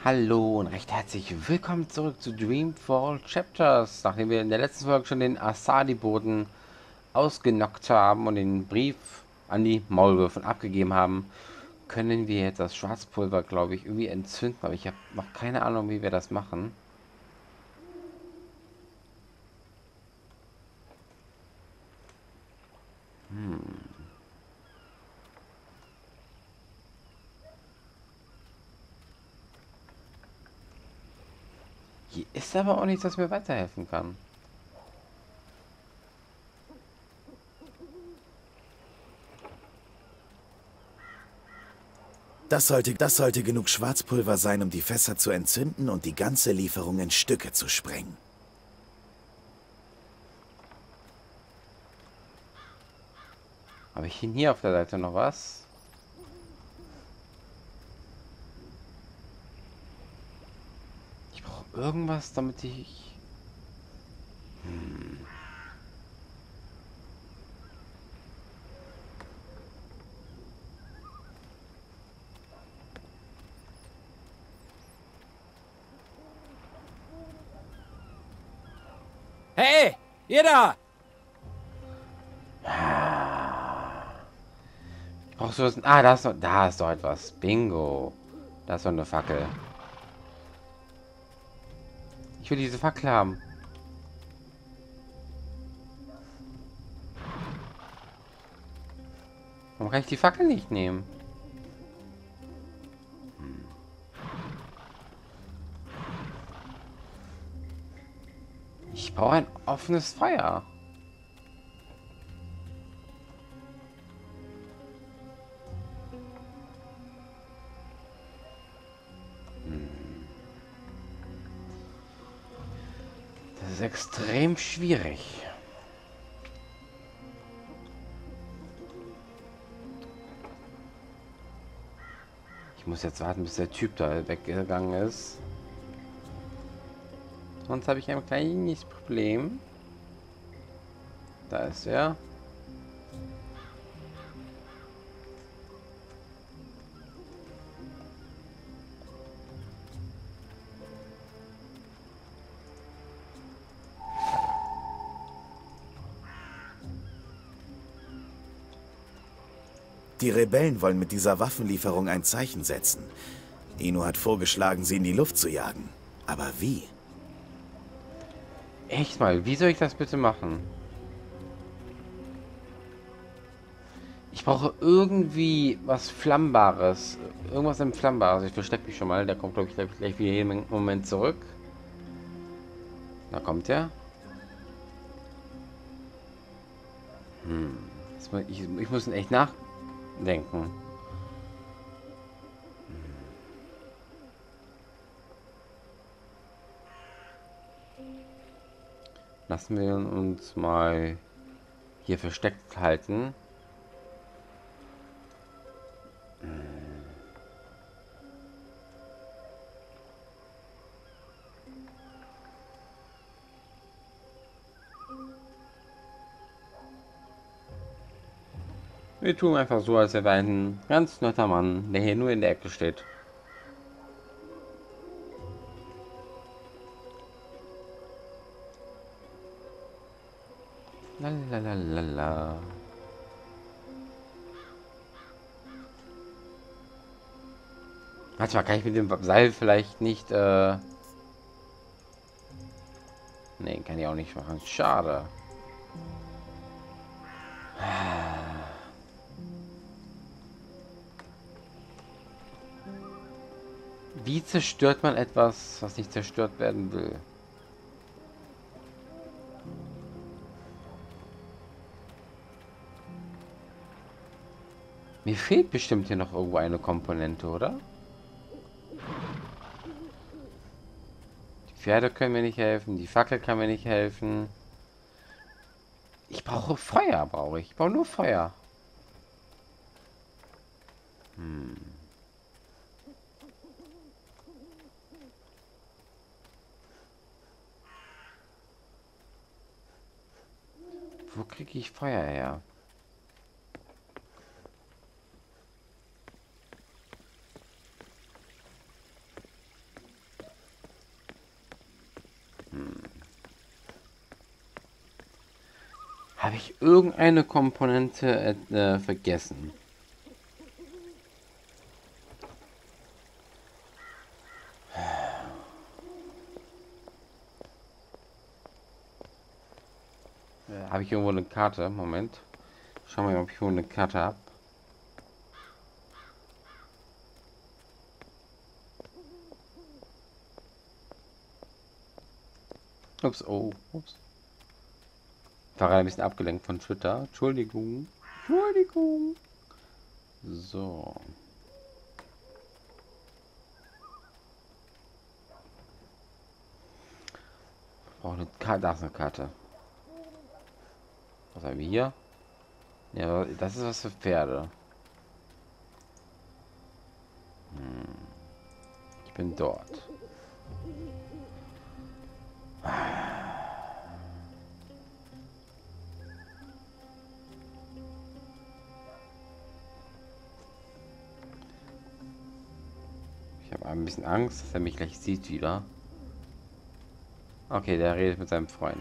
Hallo und recht herzlich willkommen zurück zu Dreamfall Chapters. Nachdem wir in der letzten Folge schon den Asadi-Boden ausgenockt haben und den Brief an die Maulwürfe abgegeben haben, können wir jetzt das Schwarzpulver, glaube ich, irgendwie entzünden. Aber ich habe noch keine Ahnung, wie wir das machen. Hier ist aber auch nichts, was mir weiterhelfen kann. Das sollte genug Schwarzpulver sein, um die Fässer zu entzünden und die ganze Lieferung in Stücke zu sprengen. Habe ich hier auf der Seite noch was? Ich brauche irgendwas, damit ich... Hey, ihr da! Brauchst du was? Ah, da ist doch etwas. Bingo. Da ist doch eine Fackel. Ich will diese Fackel haben. Warum kann ich die Fackel nicht nehmen? Ich brauche ein offenes Feuer. Das ist extrem schwierig. Ich muss jetzt warten, bis der Typ da weggegangen ist. Sonst habe ich ein kleines Problem. Da ist er. Die Rebellen wollen mit dieser Waffenlieferung ein Zeichen setzen. Ino hat vorgeschlagen, sie in die Luft zu jagen. Aber wie? Echt mal, wie soll ich das bitte machen? Ich brauche irgendwie was Flammbares. Irgendwas Entflammbares. Ich verstecke mich schon mal. Der kommt, glaube ich, gleich wieder jeden Moment zurück. Da kommt er. Ich muss ihn echt nachdenken. Lassen wir uns mal hier versteckt halten. Wir tun einfach so, als wäre ein ganz netter Mann, der hier nur in der Ecke steht. Lalalala. Warte mal, kann ich mit dem Seil vielleicht nicht... Nee, kann ich auch nicht machen. Schade. Wie zerstört man etwas, was nicht zerstört werden will? Mir fehlt bestimmt hier noch irgendwo eine Komponente, oder? Die Pferde können mir nicht helfen, die Fackel kann mir nicht helfen. Ich brauche Feuer, brauche ich. Ich brauche nur Feuer. Wo kriege ich Feuer her? Habe ich irgendeine Komponente vergessen? Habe ich irgendwo eine Karte? Moment. Schauen wir mal, ob ich irgendwo eine Karte habe. Ups, oh, ups. Ich war gerade ein bisschen abgelenkt von Twitter. Entschuldigung. Entschuldigung. So. Brauche eine Karte. Da ist eine Karte. Was haben wir hier? Ja, das ist was für Pferde. Ich bin dort. Ich habe ein bisschen Angst, dass er mich gleich sieht wieder. Okay, der redet mit seinem Freund.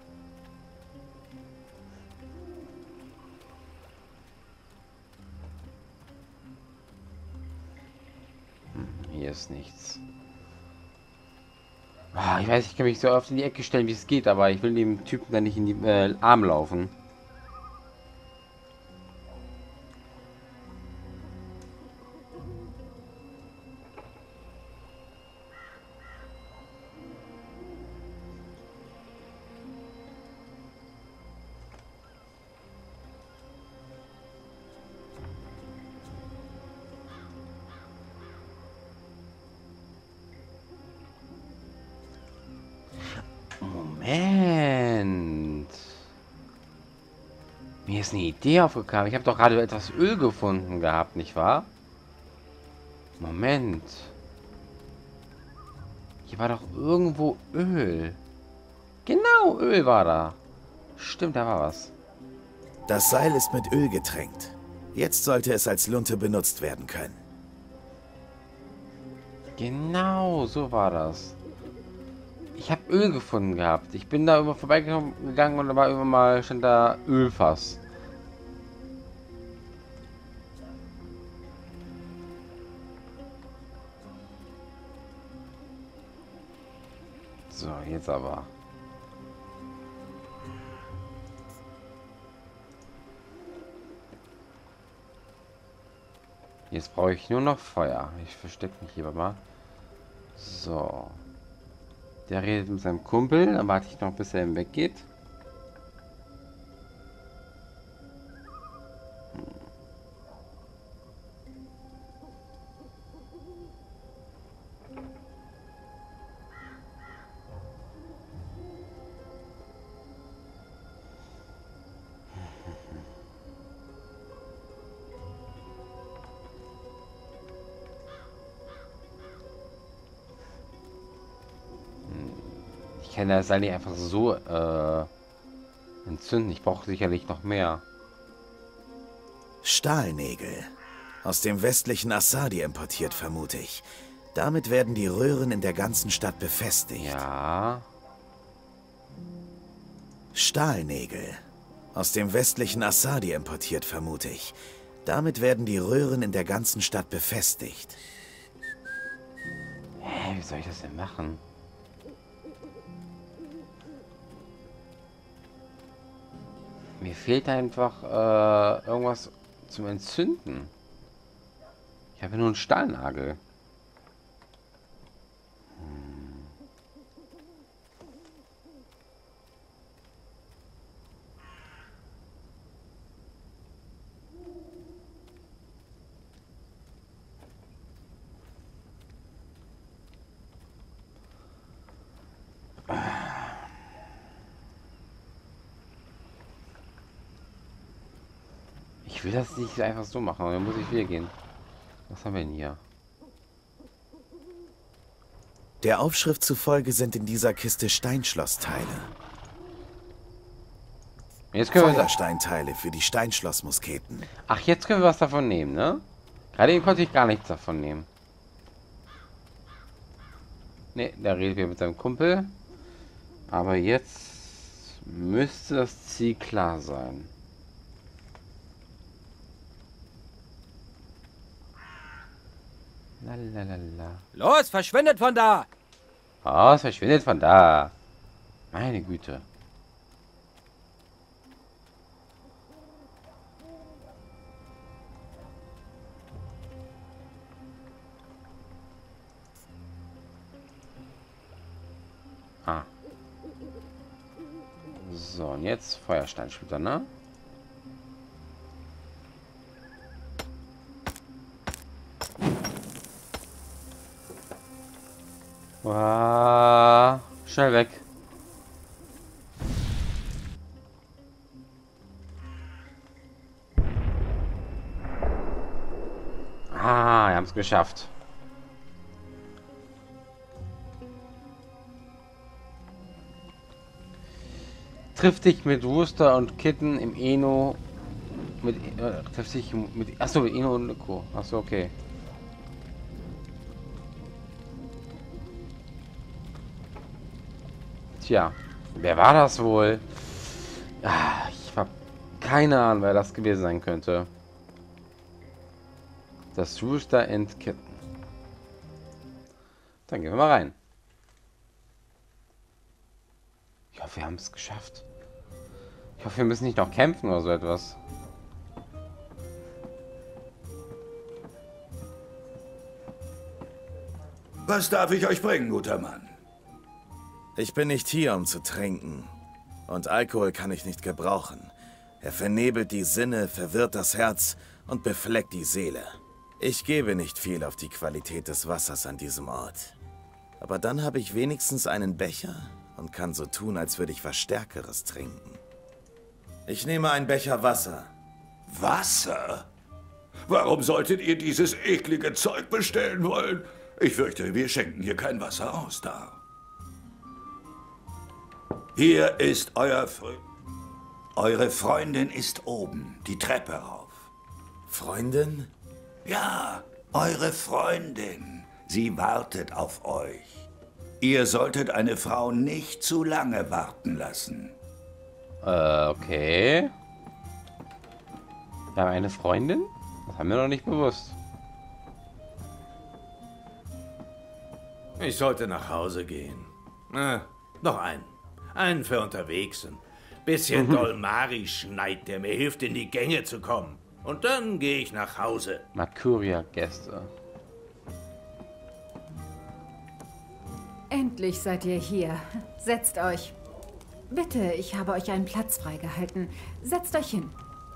Hier ist nichts. Ich weiß, ich kann mich so oft in die Ecke stellen, wie es geht, aber ich will dem Typen dann nicht in die Arme laufen. Moment. Mir ist eine Idee aufgekommen. Ich habe doch gerade etwas Öl gefunden gehabt, nicht wahr? Moment. Hier war doch irgendwo Öl. Genau, Öl war da. Stimmt, da war was. Das Seil ist mit Öl getränkt. Jetzt sollte es als Lunte benutzt werden können. Genau, so war das. Ich habe Öl gefunden gehabt. Ich bin da immer vorbeigegangen und da war immer mal stand da Ölfass. So, jetzt aber. Jetzt brauche ich nur noch Feuer. Ich verstecke mich hier mal. So. Der redet mit seinem Kumpel. Dann warte ich noch, bis er weggeht. Ich kann das nicht einfach so entzünden. Ich brauche sicherlich noch mehr. Stahlnägel. Aus dem westlichen Assadi importiert, vermute ich. Damit werden die Röhren in der ganzen Stadt befestigt. Ja. Stahlnägel. Aus dem westlichen Assadi importiert, vermute ich. Damit werden die Röhren in der ganzen Stadt befestigt. Hä, wie soll ich das denn machen? Mir fehlt einfach irgendwas zum Entzünden. Ich habe nur einen Stahlnagel. Ich will das nicht einfach so machen, dann muss ich wieder gehen. Was haben wir denn hier? Der Aufschrift zufolge sind in dieser Kiste Steinschlossteile. Jetzt können wir Feuersteinteile für die Steinschlossmusketen. Ach, jetzt können wir was davon nehmen, ne? Gerade eben konnte ich gar nichts davon nehmen. Ne, da redet wir mit seinem Kumpel. Aber jetzt Müsste das Ziel klar sein. Lalalala. Los, verschwindet von da! Oh, es verschwindet von da. Meine Güte. Ah. So, und jetzt Feuersteinsplitter, ne? Wow. Schnell weg. Ah, wir haben es geschafft. Trifft dich mit Wooster und Kitten im Eno. Trifft sich mit. Achso, mit Eno und Nico. Achso, okay. Tja, wer war das wohl? Ah, ich habe keine Ahnung, wer das gewesen sein könnte. Das Wooster and Kitten. Dann gehen wir mal rein. Ich hoffe, wir haben es geschafft. Ich hoffe, wir müssen nicht noch kämpfen oder so etwas. Was darf ich euch bringen, guter Mann? Ich bin nicht hier, um zu trinken. Und Alkohol kann ich nicht gebrauchen. Er vernebelt die Sinne, verwirrt das Herz und befleckt die Seele. Ich gebe nicht viel auf die Qualität des Wassers an diesem Ort. Aber dann habe ich wenigstens einen Becher und kann so tun, als würde ich was Stärkeres trinken. Ich nehme einen Becher Wasser. Wasser? Warum solltet ihr dieses eklige Zeug bestellen wollen? Ich fürchte, wir schenken hier kein Wasser aus, da. Hier ist Eure Freundin ist oben, die Treppe rauf. Freundin? Ja, eure Freundin. Sie wartet auf euch. Ihr solltet eine Frau nicht zu lange warten lassen. Okay. Wir haben eine Freundin? Das haben wir noch nicht bewusst. Ich sollte nach Hause gehen. Noch einen. Einen für unterwegs. Ein bisschen Dolmari schneit, der mir hilft, in die Gänge zu kommen. Und dann gehe ich nach Hause. Mercuria-Gäste. Endlich seid ihr hier. Setzt euch. Bitte, ich habe euch einen Platz freigehalten. Setzt euch hin.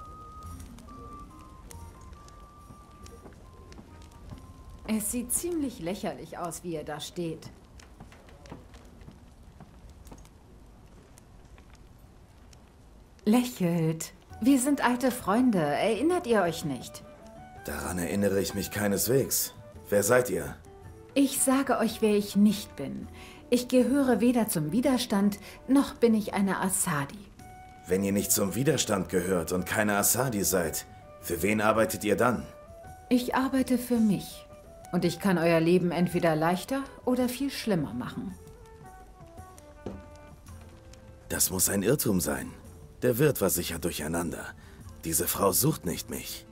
Es sieht ziemlich lächerlich aus, wie ihr da steht. Lächelt. Wir sind alte Freunde. Erinnert ihr euch nicht? Daran erinnere ich mich keineswegs. Wer seid ihr? Ich sage euch, wer ich nicht bin. Ich gehöre weder zum Widerstand, noch bin ich eine Asadi. Wenn ihr nicht zum Widerstand gehört und keine Asadi seid, für wen arbeitet ihr dann? Ich arbeite für mich. Und ich kann euer Leben entweder leichter oder viel schlimmer machen. Das muss ein Irrtum sein. Der Wirt war sicher durcheinander. Diese Frau sucht nicht mich.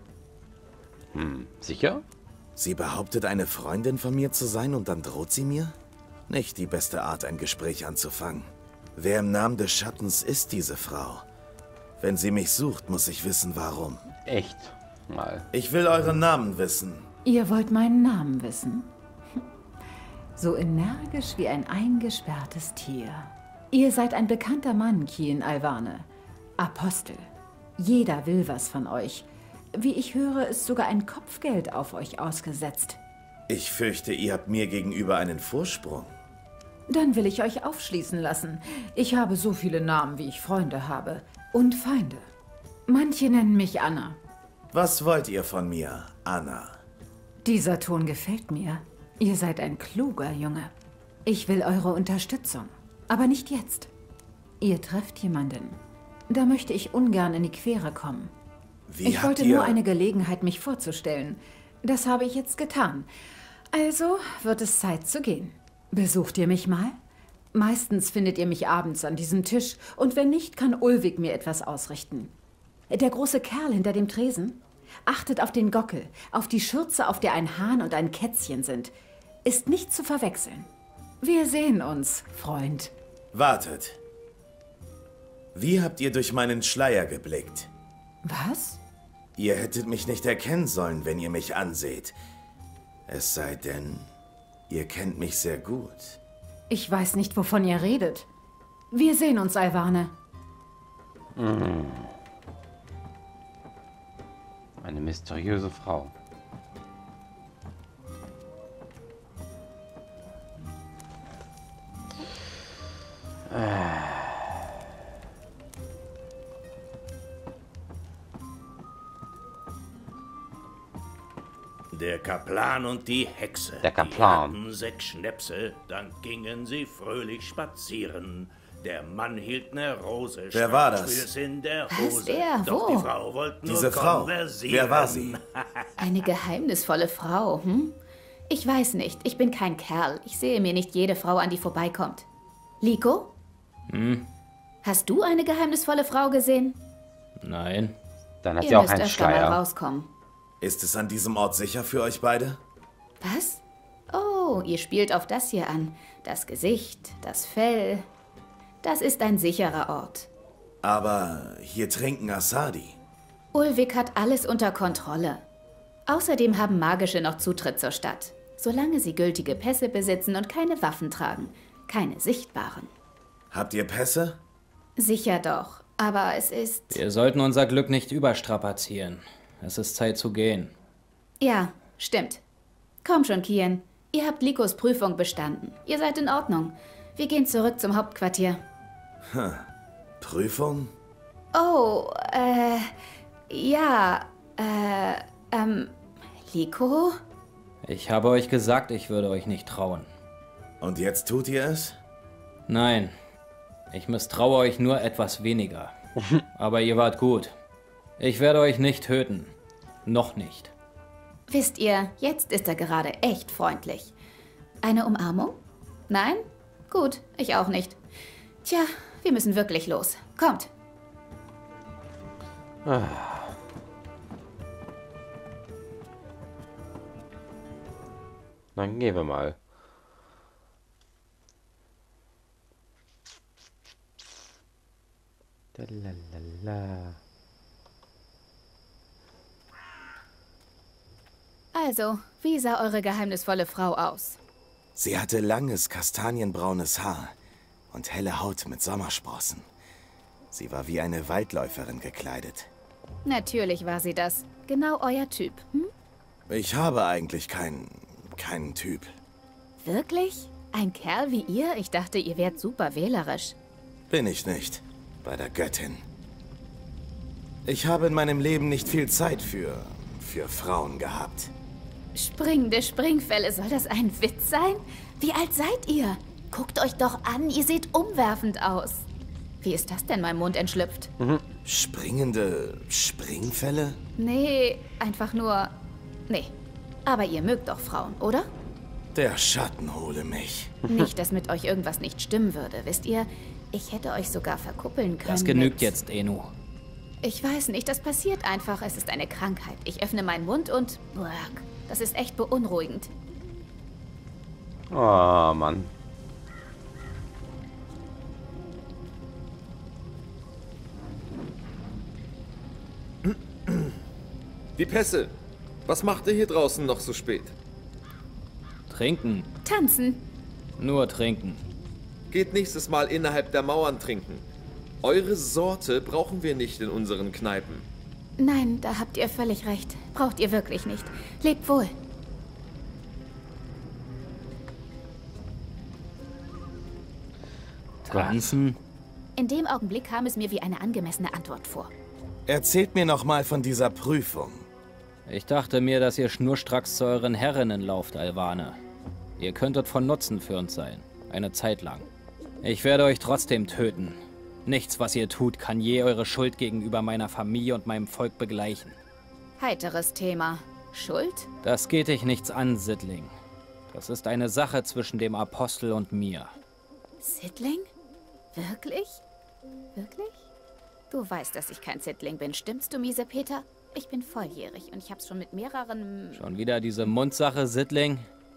Sicher? Sie behauptet, eine Freundin von mir zu sein und dann droht sie mir? Nicht die beste Art, ein Gespräch anzufangen. Wer im Namen des Schattens ist diese Frau? Wenn sie mich sucht, muss ich wissen, warum. Echt? Mal. Ich will euren Namen wissen. Ihr wollt meinen Namen wissen? So energisch wie ein eingesperrtes Tier. Ihr seid ein bekannter Mann, Kiin Alvane. Apostel. Jeder will was von euch. Wie ich höre, ist sogar ein Kopfgeld auf euch ausgesetzt. Ich fürchte, ihr habt mir gegenüber einen Vorsprung. Dann will ich euch aufschließen lassen. Ich habe so viele Namen, wie ich Freunde habe. Und Feinde. Manche nennen mich Anna. Was wollt ihr von mir, Anna? Dieser Ton gefällt mir. Ihr seid ein kluger Junge. Ich will eure Unterstützung. Aber nicht jetzt. Ihr trefft jemanden. Da möchte ich ungern in die Quere kommen. Ich wollte nur eine Gelegenheit, mich vorzustellen. Das habe ich jetzt getan. Also wird es Zeit zu gehen. Besucht ihr mich mal? Meistens findet ihr mich abends an diesem Tisch und wenn nicht, kann Ulvik mir etwas ausrichten. Der große Kerl hinter dem Tresen achtet auf den Gockel, auf die Schürze, auf der ein Hahn und ein Kätzchen sind. Ist nicht zu verwechseln. Wir sehen uns, Freund. Wartet. Wie habt ihr durch meinen Schleier geblickt? Was? Ihr hättet mich nicht erkennen sollen, wenn ihr mich anseht. Es sei denn, ihr kennt mich sehr gut. Ich weiß nicht, wovon ihr redet. Wir sehen uns, Alvane. Eine mysteriöse Frau. Der Kaplan und die Hexe. Der Kaplan. Die hatten 6 Schnäpse, dann gingen sie fröhlich spazieren. Der Mann hielt eine Rose. Wer war das? Schnappsfüß in der Was? Hose. Wer? Doch Wo? die Frau wollte nur Diese Frau. konversieren. Wer war sie? Eine geheimnisvolle Frau, hm? Ich weiß nicht, ich bin kein Kerl. Ich sehe mir nicht jede Frau an, die vorbeikommt. Liko? Hast du eine geheimnisvolle Frau gesehen? Nein. Dann hat sie Ihr auch müsst einen öfter mal Schleier. rauskommen. Ist es an diesem Ort sicher für euch beide? Was? Oh, ihr spielt auf das hier an. Das Gesicht, das Fell. Das ist ein sicherer Ort. Aber hier trinken Asadi. Ulvik hat alles unter Kontrolle. Außerdem haben Magische noch Zutritt zur Stadt. Solange sie gültige Pässe besitzen und keine Waffen tragen. Keine sichtbaren. Habt ihr Pässe? Sicher doch. Aber es ist... Wir sollten unser Glück nicht überstrapazieren. Es ist Zeit zu gehen. Ja, stimmt. Komm schon, Kian. Ihr habt Likos Prüfung bestanden. Ihr seid in Ordnung. Wir gehen zurück zum Hauptquartier. Prüfung? Oh, ja, Liko? Ich habe euch gesagt, ich würde euch nicht trauen. Und jetzt tut ihr es? Nein, ich misstraue euch nur etwas weniger. Aber ihr wart gut. Ich werde euch nicht töten. Noch nicht. Wisst ihr, jetzt ist er gerade echt freundlich. Eine Umarmung? Nein? Gut, ich auch nicht. Tja, wir müssen wirklich los. Kommt. Dann gehen wir mal. Dalalala. Also, wie sah eure geheimnisvolle Frau aus? Sie hatte langes, kastanienbraunes Haar und helle Haut mit Sommersprossen. Sie war wie eine Waldläuferin gekleidet. Natürlich war sie das. Genau euer Typ. Hm? Ich habe eigentlich keinen Typ. Wirklich? Ein Kerl wie ihr? Ich dachte, ihr wärt super wählerisch. Bin ich nicht. Bei der Göttin. Ich habe in meinem Leben nicht viel Zeit für Frauen gehabt. Springende Springfälle, soll das ein Witz sein? Wie alt seid ihr? Guckt euch doch an, ihr seht umwerfend aus. Wie ist das denn meinem Mund entschlüpft? Springende Springfälle? Nee, einfach nur... Nee. Aber ihr mögt doch Frauen, oder? Der Schatten hole mich. Nicht, dass mit euch irgendwas nicht stimmen würde, wisst ihr? Ich hätte euch sogar verkuppeln können. Das genügt mit... jetzt, Enu. Ich weiß nicht, das passiert einfach. Es ist eine Krankheit. Ich öffne meinen Mund und... Brrr, das ist echt beunruhigend. Oh, Mann. Die Pässe. Was macht ihr hier draußen noch so spät? Trinken. Tanzen. Nur trinken. Geht nächstes Mal innerhalb der Mauern trinken. Eure Sorte brauchen wir nicht in unseren Kneipen. Nein, da habt ihr völlig recht. Braucht ihr wirklich nicht. Lebt wohl. Tanzen? In dem Augenblick kam es mir wie eine angemessene Antwort vor. Erzählt mir noch mal von dieser Prüfung. Ich dachte mir, dass ihr schnurstracks zu euren Herrinnen lauft, Alvane. Ihr könntet von Nutzen für uns sein. Eine Zeit lang. Ich werde euch trotzdem töten. Nichts, was ihr tut, kann je eure Schuld gegenüber meiner Familie und meinem Volk begleichen. Heiteres Thema. Schuld? Das geht dich nichts an, Sittling. Das ist eine Sache zwischen dem Apostel und mir. Sittling? Wirklich? Wirklich? Du weißt, dass ich kein Sittling bin, stimmt's du, miese Peter? Ich bin volljährig und ich hab's schon mit mehreren... Schon wieder diese Mundsache, Sittling?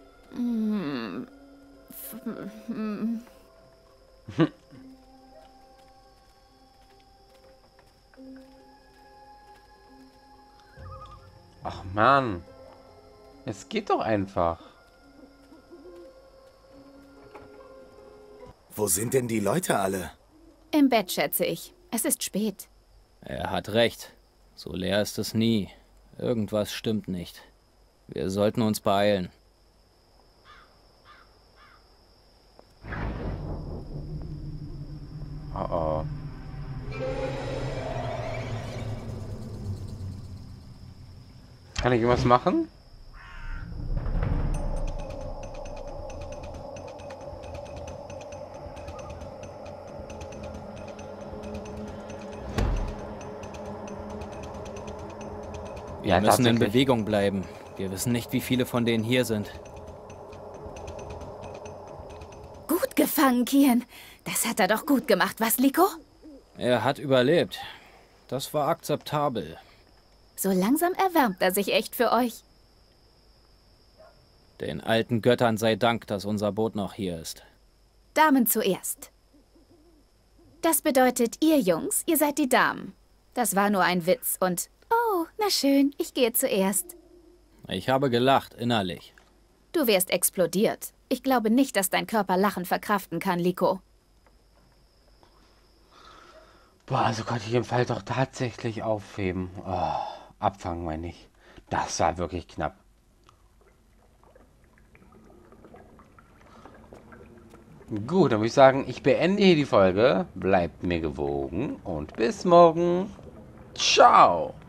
Ach Mann. Es geht doch einfach. Wo sind denn die Leute alle? Im Bett, schätze ich. Es ist spät. Er hat recht. So leer ist es nie. Irgendwas stimmt nicht. Wir sollten uns beeilen. Oh oh. Kann ich irgendwas machen? Wir müssen in Bewegung bleiben. Wir wissen nicht, wie viele von denen hier sind. Gut gefangen, Kian. Das hat er doch gut gemacht, was, Liko? Er hat überlebt. Das war akzeptabel. So langsam erwärmt er sich echt für euch. Den alten Göttern sei Dank, dass unser Boot noch hier ist. Damen zuerst. Das bedeutet, ihr Jungs, ihr seid die Damen. Das war nur ein Witz und... Oh, na schön, ich gehe zuerst. Ich habe gelacht, innerlich. Du wärst explodiert. Ich glaube nicht, dass dein Körper Lachen verkraften kann, Liko. Boah, also konnte ich den Fall doch tatsächlich aufheben. Oh, abfangen, meine ich. Das war wirklich knapp. Gut, dann würde ich sagen, ich beende hier die Folge. Bleibt mir gewogen und bis morgen. Ciao!